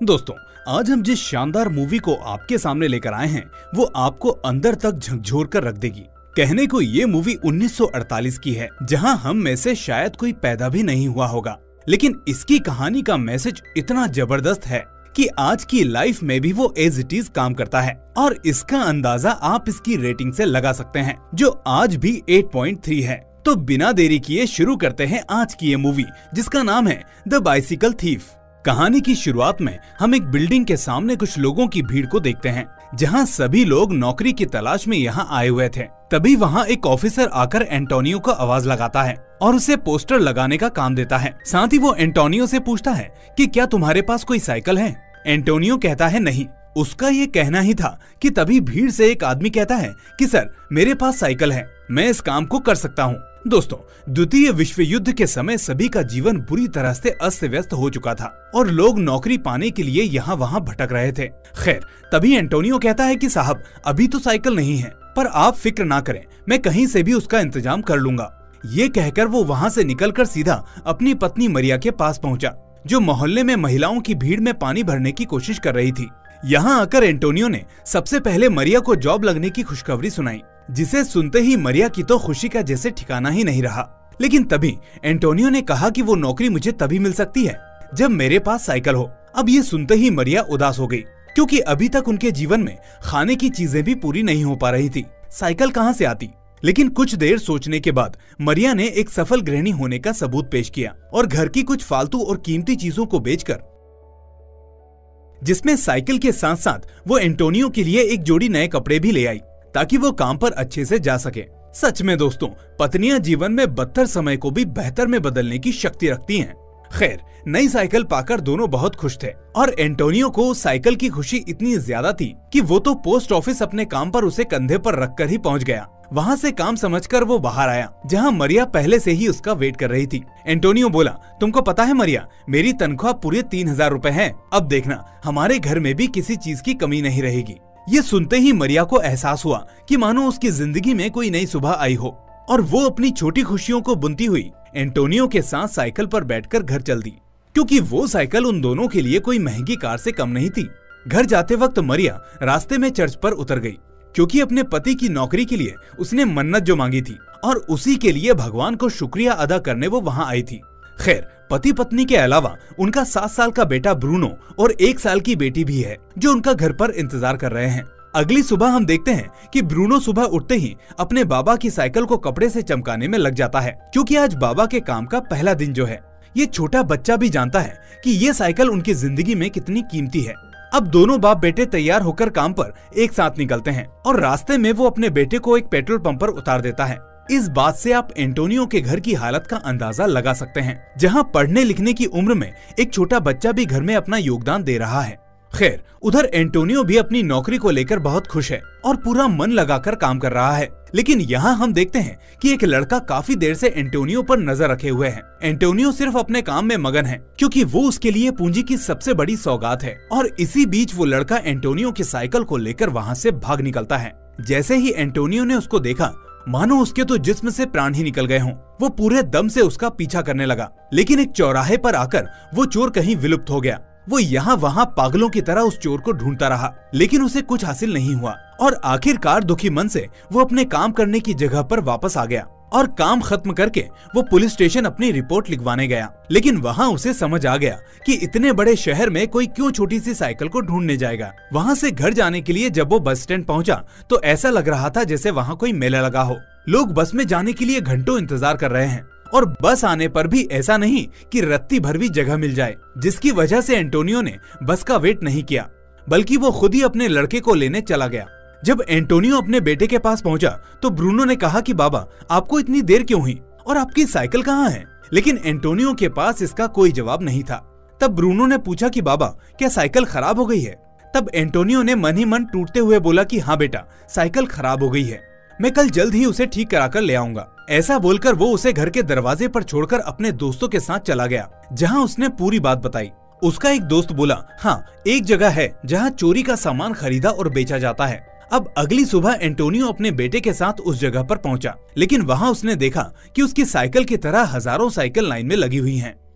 दोस्तों, आज हम जिस शानदार मूवी को आपके सामने लेकर आए हैं वो आपको अंदर तक झकझोर कर रख देगी। कहने को ये मूवी 1948 की है, जहां हम में से शायद कोई पैदा भी नहीं हुआ होगा, लेकिन इसकी कहानी का मैसेज इतना जबरदस्त है कि आज की लाइफ में भी वो एज इट इज काम करता है। और इसका अंदाजा आप इसकी रेटिंग से लगा सकते हैं, जो आज भी 8.3 है। तो बिना देरी किए शुरू करते हैं आज की ये मूवी, जिसका नाम है द बाइसिकल थीफ। कहानी की शुरुआत में हम एक बिल्डिंग के सामने कुछ लोगों की भीड़ को देखते हैं, जहां सभी लोग नौकरी की तलाश में यहां आए हुए थे। तभी वहां एक ऑफिसर आकर एंटोनियो को आवाज लगाता है और उसे पोस्टर लगाने का काम देता है। साथ ही वो एंटोनियो से पूछता है कि क्या तुम्हारे पास कोई साइकिल है। एंटोनियो कहता है नहीं। उसका ये कहना ही था कि तभी भीड़ से एक आदमी कहता है कि सर, मेरे पास साइकिल है, मैं इस काम को कर सकता हूँ। दोस्तों, द्वितीय विश्व युद्ध के समय सभी का जीवन बुरी तरह से अस्त व्यस्त हो चुका था और लोग नौकरी पाने के लिए यहाँ वहाँ भटक रहे थे। खैर, तभी एंटोनियो कहता है कि साहब, अभी तो साइकिल नहीं है, पर आप फिक्र ना करें, मैं कहीं से भी उसका इंतजाम कर लूंगा। ये कहकर वो वहाँ से निकलकर सीधा अपनी पत्नी मरिया के पास पहुँचा, जो मोहल्ले में महिलाओं की भीड़ में पानी भरने की कोशिश कर रही थी। यहाँ आकर एंटोनियो ने सबसे पहले मरिया को जॉब लगने की खुशखबरी सुनाई, जिसे सुनते ही मरिया की तो खुशी का जैसे ठिकाना ही नहीं रहा। लेकिन तभी एंटोनियो ने कहा कि वो नौकरी मुझे तभी मिल सकती है जब मेरे पास साइकिल हो। अब ये सुनते ही मरिया उदास हो गई, क्योंकि अभी तक उनके जीवन में खाने की चीजें भी पूरी नहीं हो पा रही थी, साइकिल कहाँ से आती। लेकिन कुछ देर सोचने के बाद मरिया ने एक सफल गृहिणी होने का सबूत पेश किया और घर की कुछ फालतू और कीमती चीजों को बेचकर, जिसमें साइकिल के साथ साथ वो एंटोनियो के लिए एक जोड़ी नए कपड़े भी ले आई, ताकि वो काम पर अच्छे से जा सके। सच में दोस्तों, पत्नियां जीवन में बदतर समय को भी बेहतर में बदलने की शक्ति रखती हैं। खैर, नई साइकिल पाकर दोनों बहुत खुश थे और एंटोनियो को साइकिल की खुशी इतनी ज्यादा थी कि वो तो पोस्ट ऑफिस अपने काम पर उसे कंधे पर रखकर ही पहुंच गया। वहां से काम समझकर वो बाहर आया, जहां मरिया पहले से ही उसका वेट कर रही थी। एंटोनियो बोला, तुमको पता है मरिया, मेरी तनख्वाह पूरे 3000 रुपए है। अब देखना, हमारे घर में भी किसी चीज की कमी नहीं रहेगी। ये सुनते ही मरिया को एहसास हुआ कि मानो उसकी जिंदगी में कोई नई सुबह आई हो, और वो अपनी छोटी खुशियों को बुनती हुई एंटोनियो के साथ साइकिल पर बैठकर घर चल दी, क्योंकि वो साइकिल उन दोनों के लिए कोई महंगी कार से कम नहीं थी। घर जाते वक्त मरिया रास्ते में चर्च पर उतर गई, क्योंकि अपने पति की नौकरी के लिए उसने मन्नत जो मांगी थी और उसी के लिए भगवान को शुक्रिया अदा करने वो वहाँ आई थी। खैर, पति पत्नी के अलावा उनका 7 साल का बेटा ब्रूनो और 1 साल की बेटी भी है, जो उनका घर पर इंतजार कर रहे हैं। अगली सुबह हम देखते हैं कि ब्रूनो सुबह उठते ही अपने बाबा की साइकिल को कपड़े से चमकाने में लग जाता है, क्योंकि आज बाबा के काम का पहला दिन जो है। ये छोटा बच्चा भी जानता है कि ये साइकिल उनकी जिंदगी में कितनी कीमती है। अब दोनों बाप बेटे तैयार होकर काम पर एक साथ निकलते हैं और रास्ते में वो अपने बेटे को एक पेट्रोल पंप पर उतार देता है। इस बात से आप एंटोनियो के घर की हालत का अंदाजा लगा सकते हैं, जहां पढ़ने लिखने की उम्र में एक छोटा बच्चा भी घर में अपना योगदान दे रहा है। खैर, उधर एंटोनियो भी अपनी नौकरी को लेकर बहुत खुश है और पूरा मन लगाकर काम कर रहा है। लेकिन यहाँ हम देखते हैं कि एक लड़का काफी देर से एंटोनियो पर नजर रखे हुए है। एंटोनियो सिर्फ अपने काम में मगन है, क्योंकि वो उसके लिए पूंजी की सबसे बड़ी सौगात है। और इसी बीच वो लड़का एंटोनियो की साइकिल को लेकर वहाँ से भाग निकलता है। जैसे ही एंटोनियो ने उसको देखा, मानो उसके तो जिस्म से प्राण ही निकल गए हों। वो पूरे दम से उसका पीछा करने लगा, लेकिन एक चौराहे पर आकर वो चोर कहीं विलुप्त हो गया। वो यहाँ वहाँ पागलों की तरह उस चोर को ढूंढता रहा, लेकिन उसे कुछ हासिल नहीं हुआ और आखिरकार दुखी मन से वो अपने काम करने की जगह पर वापस आ गया और काम खत्म करके वो पुलिस स्टेशन अपनी रिपोर्ट लिखवाने गया। लेकिन वहाँ उसे समझ आ गया कि इतने बड़े शहर में कोई क्यों छोटी सी साइकिल को ढूंढने जाएगा। वहाँ से घर जाने के लिए जब वो बस स्टैंड पहुँचा तो ऐसा लग रहा था जैसे वहाँ कोई मेला लगा हो। लोग बस में जाने के लिए घंटों इंतजार कर रहे हैं और बस आने पर भी ऐसा नहीं कि रत्ती भर भी जगह मिल जाए, जिसकी वजह से एंटोनियो ने बस का वेट नहीं किया, बल्कि वो खुद ही अपने लड़के को लेने चला गया। जब एंटोनियो अपने बेटे के पास पहुंचा तो ब्रूनो ने कहा कि बाबा, आपको इतनी देर क्यों हुई और आपकी साइकिल कहाँ है। लेकिन एंटोनियो के पास इसका कोई जवाब नहीं था। तब ब्रूनो ने पूछा कि बाबा, क्या साइकिल खराब हो गई है। तब एंटोनियो ने मन ही मन टूटते हुए बोला कि हाँ बेटा, साइकिल खराब हो गई है, मैं कल जल्द ही उसे ठीक कराकर ले आऊंगा। ऐसा बोलकर वो उसे घर के दरवाजे पर छोड़कर अपने दोस्तों के साथ चला गया, जहां उसने पूरी बात बताई। उसका एक दोस्त बोला, हाँ, एक जगह है जहां चोरी का सामान खरीदा और बेचा जाता है। अब अगली सुबह एंटोनियो अपने बेटे के साथ उस जगह पर पहुंचा, लेकिन वहां उसने देखा कि उसकी साइकिल की तरह हजारों साइकिल लाइन में लगी हुई हैं।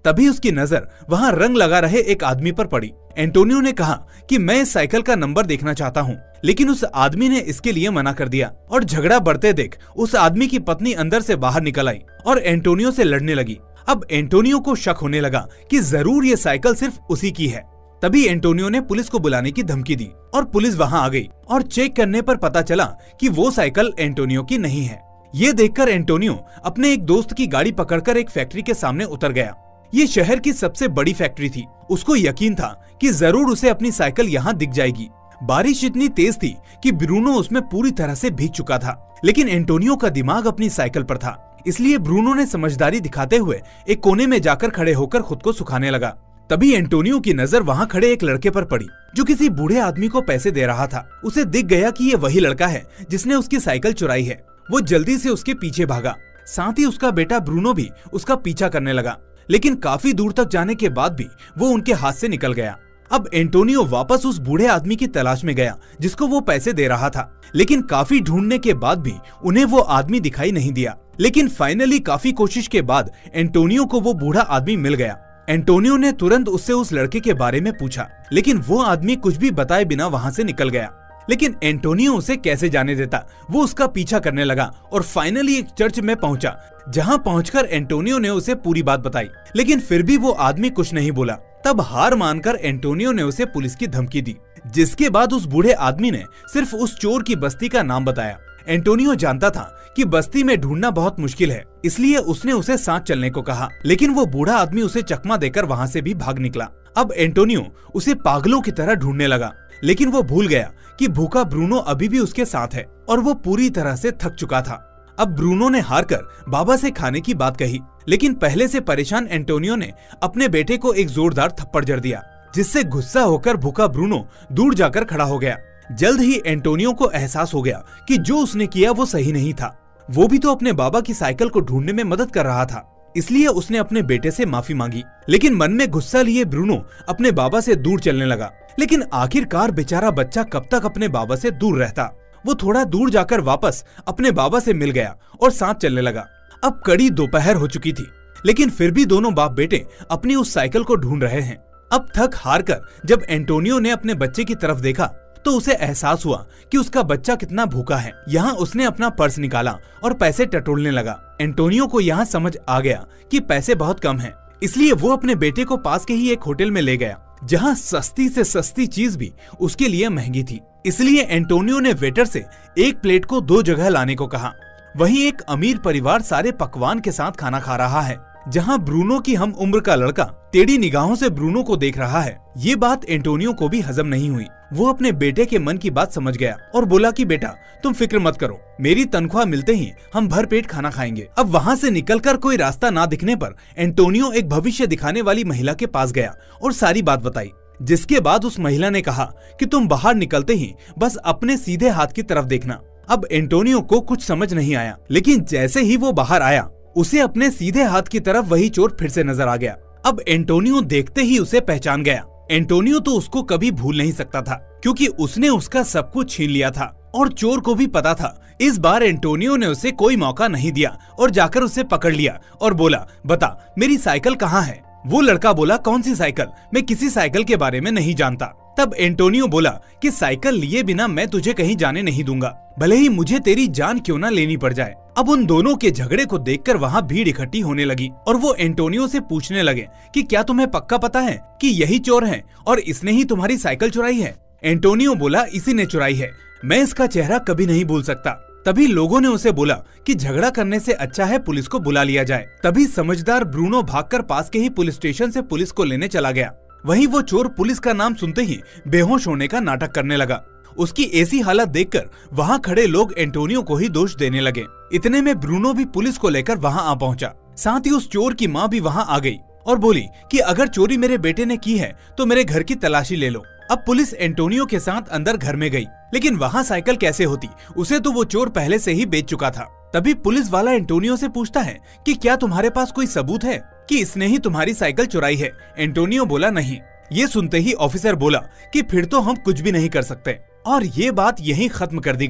तभी उसकी नजर वहाँ रंग लगा रहे एक आदमी पर पड़ी। एंटोनियो ने कहा कि मैं इस साइकिल का नंबर देखना चाहता हूँ, लेकिन उस आदमी ने इसके लिए मना कर दिया और झगड़ा बढ़ते देख उस आदमी की पत्नी अंदर से बाहर निकल आई और एंटोनियो से लड़ने लगी। अब एंटोनियो को शक होने लगा कि जरूर ये साइकिल सिर्फ उसी की है। तभी एंटोनियो ने पुलिस को बुलाने की धमकी दी और पुलिस वहां आ गई और चेक करने पर पता चला कि वो साइकिल एंटोनियो की नहीं है। ये देखकर एंटोनियो अपने एक दोस्त की गाड़ी पकड़कर एक फैक्ट्री के सामने उतर गया। ये शहर की सबसे बड़ी फैक्ट्री थी। उसको यकीन था कि जरूर उसे अपनी साइकिल यहाँ दिख जाएगी। बारिश इतनी तेज थी कि ब्रूनो उसमें पूरी तरह से भीग चुका था, लेकिन एंटोनियो का दिमाग अपनी साइकिल पर था। इसलिए ब्रूनो ने समझदारी दिखाते हुए एक कोने में जाकर खड़े होकर खुद को सुखाने लगा। तभी एंटोनियो की नजर वहाँ खड़े एक लड़के पर पड़ी जो किसी बूढ़े आदमी को पैसे दे रहा था। उसे दिख गया कि ये वही लड़का है जिसने उसकी साइकिल चुराई है। वो जल्दी से उसके पीछे भागा। साथ ही उसका बेटा ब्रूनो भी उसका पीछा करने लगा, लेकिन काफी दूर तक जाने के बाद भी वो उनके हाथ से निकल गया। अब एंटोनियो वापस उस बूढ़े आदमी की तलाश में गया जिसको वो पैसे दे रहा था, लेकिन काफी ढूंढने के बाद भी उन्हें वो आदमी दिखाई नहीं दिया। लेकिन फाइनली काफी कोशिश के बाद एंटोनियो को वो बूढ़ा आदमी मिल गया। एंटोनियो ने तुरंत उससे उस लड़के के बारे में पूछा, लेकिन वो आदमी कुछ भी बताए बिना वहाँ से निकल गया। लेकिन एंटोनियो उसे कैसे जाने देता। वो उसका पीछा करने लगा और फाइनली एक चर्च में पहुंचा, जहां पहुंचकर एंटोनियो ने उसे पूरी बात बताई, लेकिन फिर भी वो आदमी कुछ नहीं बोला। तब हार मानकर एंटोनियो ने उसे पुलिस की धमकी दी, जिसके बाद उस बूढ़े आदमी ने सिर्फ उस चोर की बस्ती का नाम बताया। एंटोनियो जानता था कि बस्ती में ढूंढना बहुत मुश्किल है, इसलिए उसने उसे साथ चलने को कहा, लेकिन वो बूढ़ा आदमी उसे चकमा देकर वहाँ से भी भाग निकला। अब एंटोनियो उसे पागलों की तरह ढूंढने लगा, लेकिन वो भूल गया कि भूखा ब्रूनो अभी भी उसके साथ है और वो पूरी तरह से थक चुका था। अब ब्रूनो ने हारकर बाबा से खाने की बात कही, लेकिन पहले से परेशान एंटोनियो ने अपने बेटे को एक जोरदार थप्पड़ जड़ दिया, जिससे गुस्सा होकर भूखा ब्रूनो दूर जाकर खड़ा हो गया। जल्द ही एंटोनियो को एहसास हो गया कि जो उसने किया वो सही नहीं था। वो भी तो अपने बाबा की साइकिल को ढूंढने में मदद कर रहा था, इसलिए उसने अपने बेटे से माफी मांगी। लेकिन मन में गुस्सा लिए ब्रूनो अपने बाबा से दूर चलने लगा। लेकिन आखिरकार बेचारा बच्चा कब तक अपने बाबा से दूर रहता। वो थोड़ा दूर जाकर वापस अपने बाबा से मिल गया और साथ चलने लगा। अब कड़ी दोपहर हो चुकी थी, लेकिन फिर भी दोनों बाप बेटे अपनी उस साइकिल को ढूंढ रहे हैं। अब थक हार कर जब एंटोनियो ने अपने बच्चे की तरफ देखा तो उसे एहसास हुआ कि उसका बच्चा कितना भूखा है। यहाँ उसने अपना पर्स निकाला और पैसे टटोलने लगा। एंटोनियो को यहाँ समझ आ गया कि पैसे बहुत कम हैं, इसलिए वो अपने बेटे को पास के ही एक होटल में ले गया, जहाँ सस्ती से सस्ती चीज भी उसके लिए महंगी थी। इसलिए एंटोनियो ने वेटर से एक प्लेट को 2 जगह लाने को कहा। वहीं एक अमीर परिवार सारे पकवान के साथ खाना खा रहा है, जहां ब्रूनो की हम उम्र का लड़का टेढ़ी निगाहों से ब्रूनो को देख रहा है। ये बात एंटोनियो को भी हजम नहीं हुई। वो अपने बेटे के मन की बात समझ गया और बोला कि बेटा तुम फिक्र मत करो, मेरी तनख्वाह मिलते ही हम भर पेट खाना खाएंगे। अब वहाँ से निकलकर कोई रास्ता ना दिखने पर एंटोनियो एक भविष्य दिखाने वाली महिला के पास गया और सारी बात बताई, जिसके बाद उस महिला ने कहा कि तुम बाहर निकलते ही बस अपने सीधे हाथ की तरफ देखना। अब एंटोनियो को कुछ समझ नहीं आया, लेकिन जैसे ही वो बाहर आया उसे अपने सीधे हाथ की तरफ वही चोर फिर से नजर आ गया। अब एंटोनियो देखते ही उसे पहचान गया। एंटोनियो तो उसको कभी भूल नहीं सकता था, क्योंकि उसने उसका सब कुछ छीन लिया था और चोर को भी पता था। इस बार एंटोनियो ने उसे कोई मौका नहीं दिया और जाकर उसे पकड़ लिया और बोला, बता मेरी साइकिल कहाँ है? वो लड़का बोला, कौन सी साइकिल? मैं किसी साइकिल के बारे में नहीं जानता। तब एंटोनियो बोला कि साइकिल लिए बिना मैं तुझे कहीं जाने नहीं दूंगा, भले ही मुझे तेरी जान क्यों ना लेनी पड़ जाए। अब उन दोनों के झगड़े को देखकर वहाँ भीड़ इकट्ठी होने लगी और वो एंटोनियो से पूछने लगे कि क्या तुम्हें पक्का पता है कि यही चोर है और इसने ही तुम्हारी साइकिल चुराई है? एंटोनियो बोला, इसी ने चुराई है, मैं इसका चेहरा कभी नहीं भूल सकता। तभी लोगों ने उसे बोला कि झगड़ा करने से अच्छा है पुलिस को बुला लिया जाए। तभी समझदार ब्रूनो भागकर पास के ही पुलिस स्टेशन से पुलिस को लेने चला गया। वहीं वो चोर पुलिस का नाम सुनते ही बेहोश होने का नाटक करने लगा। उसकी ऐसी हालत देखकर वहाँ खड़े लोग एंटोनियो को ही दोष देने लगे। इतने में ब्रूनो भी पुलिस को लेकर वहाँ आ पहुँचा। साथ ही उस चोर की माँ भी वहाँ आ गई और बोली कि अगर चोरी मेरे बेटे ने की है तो मेरे घर की तलाशी ले लो। अब पुलिस एंटोनियो के साथ अंदर घर में गई, लेकिन वहाँ साइकिल कैसे होती, उसे तो वो चोर पहले से ही बेच चुका था। तभी पुलिस वाला एंटोनियो से पूछता है कि क्या तुम्हारे पास कोई सबूत है कि इसने ही तुम्हारी साइकिल चुराई है? एंटोनियो बोला, नहीं। ये सुनते ही ऑफिसर बोला कि फिर तो हम कुछ भी नहीं कर सकते और ये बात यहीं खत्म कर दी गई।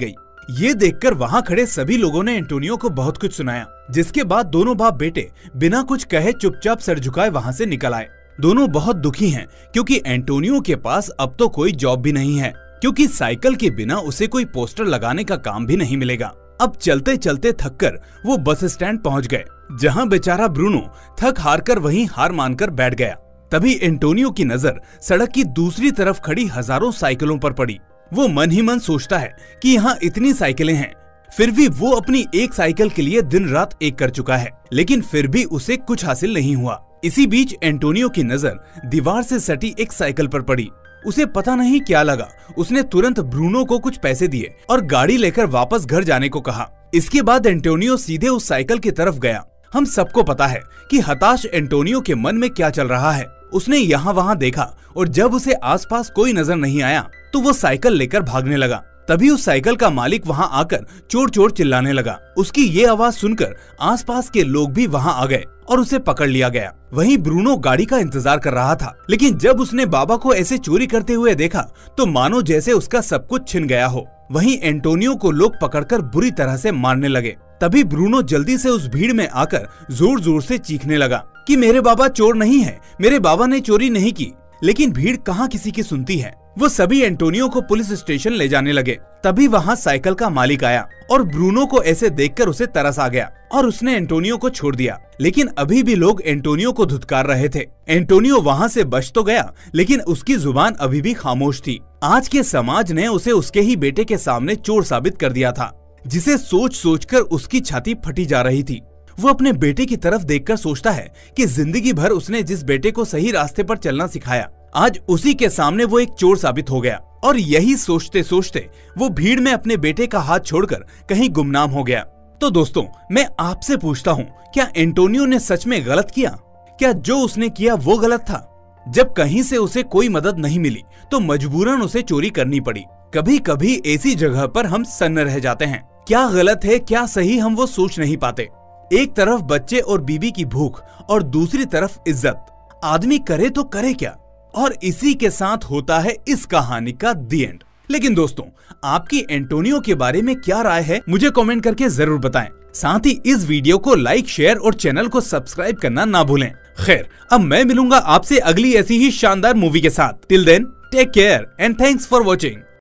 ये देखकर वहाँ खड़े सभी लोगों ने एंटोनियो को बहुत कुछ सुनाया, जिसके बाद दोनों बाप बेटे बिना कुछ कहे चुपचाप सर झुकाए वहाँ से निकल आए। दोनों बहुत दुखी हैं क्योंकि एंटोनियो के पास अब तो कोई जॉब भी नहीं है, क्योंकि साइकिल के बिना उसे कोई पोस्टर लगाने का काम भी नहीं मिलेगा। अब चलते चलते थककर वो बस स्टैंड पहुंच गए, जहां बेचारा ब्रूनो थक हार कर वहीं हार मानकर बैठ गया। तभी एंटोनियो की नजर सड़क की दूसरी तरफ खड़ी हजारों साइकिलों पर पड़ी। वो मन ही मन सोचता है कि यहाँ इतनी साइकिलें हैं, फिर भी वो अपनी एक साइकिल के लिए दिन रात एक कर चुका है, लेकिन फिर भी उसे कुछ हासिल नहीं हुआ। इसी बीच एंटोनियो की नजर दीवार से सटी एक साइकिल पर पड़ी। उसे पता नहीं क्या लगा, उसने तुरंत ब्रूनो को कुछ पैसे दिए और गाड़ी लेकर वापस घर जाने को कहा। इसके बाद एंटोनियो सीधे उस साइकिल की तरफ गया। हम सबको पता है कि हताश एंटोनियो के मन में क्या चल रहा है। उसने यहाँ वहाँ देखा और जब उसे आसपास कोई नजर नहीं आया तो वो साइकिल लेकर भागने लगा। तभी उस साइकिल का मालिक वहाँ आकर चोर चोर चिल्लाने लगा। उसकी ये आवाज सुनकर आसपास के लोग भी वहाँ आ गए और उसे पकड़ लिया गया। वहीं ब्रूनो गाड़ी का इंतजार कर रहा था, लेकिन जब उसने बाबा को ऐसे चोरी करते हुए देखा तो मानो जैसे उसका सब कुछ छिन गया हो। वहीं एंटोनियो को लोग पकड़कर बुरी तरह से मारने लगे। तभी ब्रूनो जल्दी से उस भीड़ में आकर जोर जोर से चीखने लगा कि मेरे बाबा चोर नहीं है, मेरे बाबा ने चोरी नहीं की। लेकिन भीड़ कहाँ किसी की सुनती है। वो सभी एंटोनियो को पुलिस स्टेशन ले जाने लगे। तभी वहाँ साइकिल का मालिक आया और ब्रूनो को ऐसे देखकर उसे तरस आ गया और उसने एंटोनियो को छोड़ दिया। लेकिन अभी भी लोग एंटोनियो को धुतकार रहे थे। एंटोनियो वहाँ से बच तो गया, लेकिन उसकी जुबान अभी भी खामोश थी। आज के समाज ने उसे उसके ही बेटे के सामने चोर साबित कर दिया था, जिसे सोच सोच कर उसकी छाती फटी जा रही थी। वो अपने बेटे की तरफ देखकर सोचता है कि जिंदगी भर उसने जिस बेटे को सही रास्ते पर चलना सिखाया, आज उसी के सामने वो एक चोर साबित हो गया। और यही सोचते सोचते वो भीड़ में अपने बेटे का हाथ छोड़कर कहीं गुमनाम हो गया। तो दोस्तों, मैं आपसे पूछता हूँ, क्या एंटोनियो ने सच में गलत किया? क्या जो उसने किया वो गलत था? जब कहीं से उसे कोई मदद नहीं मिली तो मजबूरन उसे चोरी करनी पड़ी। कभी कभी ऐसी जगह पर हम सन्न रह जाते हैं। क्या गलत है क्या सही हम वो सोच नहीं पाते। एक तरफ बच्चे और बीबी की भूख और दूसरी तरफ इज्जत। आदमी करे तो करे क्या? और इसी के साथ होता है इस कहानी का दी एंड। लेकिन दोस्तों, आपकी एंटोनियो के बारे में क्या राय है मुझे कमेंट करके जरूर बताएं। साथ ही इस वीडियो को लाइक, शेयर और चैनल को सब्सक्राइब करना ना भूलें। खैर, अब मैं मिलूंगा आपसे अगली ऐसी ही शानदार मूवी के साथ। Till then, take care and thanks for watching.